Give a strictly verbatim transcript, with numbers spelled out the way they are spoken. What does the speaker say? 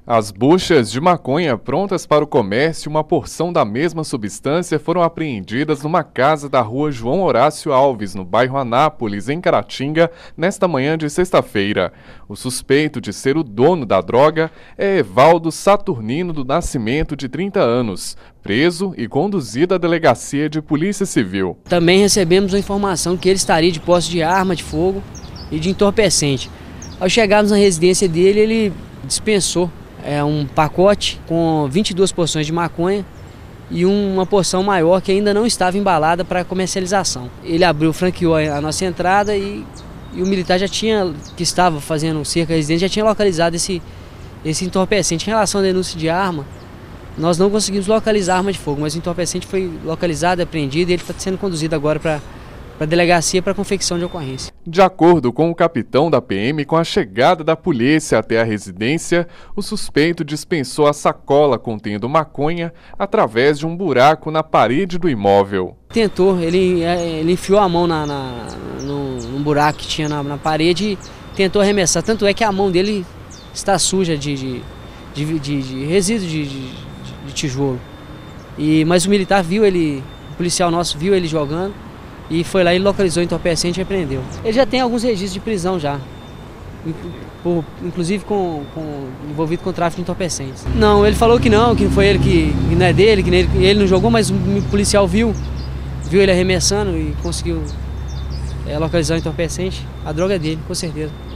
As buchas de maconha prontas para o comércio e uma porção da mesma substância foram apreendidas numa casa da rua João Horácio Alves, no bairro Anápolis, em Caratinga, nesta manhã de sexta-feira. O suspeito de ser o dono da droga é Evaldo Saturnino do Nascimento, de trinta anos, preso e conduzido à delegacia de Polícia Civil. Também recebemos a informação que ele estaria de posse de arma de fogo e de entorpecente. Ao chegarmos na residência dele, ele dispensou É um pacote com vinte e duas porções de maconha e uma porção maior que ainda não estava embalada para comercialização. Ele abriu, franqueou a nossa entrada e, e o militar já tinha, que estava fazendo cerca à residência, já tinha localizado esse, esse entorpecente. Em relação à denúncia de arma, nós não conseguimos localizar a arma de fogo, mas o entorpecente foi localizado, apreendido e ele está sendo conduzido agora para para a delegacia para confecção de ocorrência. De acordo com o capitão da P M, com a chegada da polícia até a residência, o suspeito dispensou a sacola contendo maconha através de um buraco na parede do imóvel. Tentou, ele, ele enfiou a mão na, na, no, num buraco que tinha na, na parede e tentou arremessar. Tanto é que a mão dele está suja de, de, de, de, de resíduo de, de, de tijolo. E, mas o militar viu ele, o policial nosso viu ele jogando. E foi lá e localizou o entorpecente e apreendeu. Ele já tem alguns registros de prisão já, inclusive com, com, envolvido com tráfico de entorpecentes. Não, ele falou que não, que não foi ele, que, que não é dele, que ele, ele não jogou, mas o policial viu, viu ele arremessando e conseguiu é, localizar o entorpecente. A droga é dele, com certeza.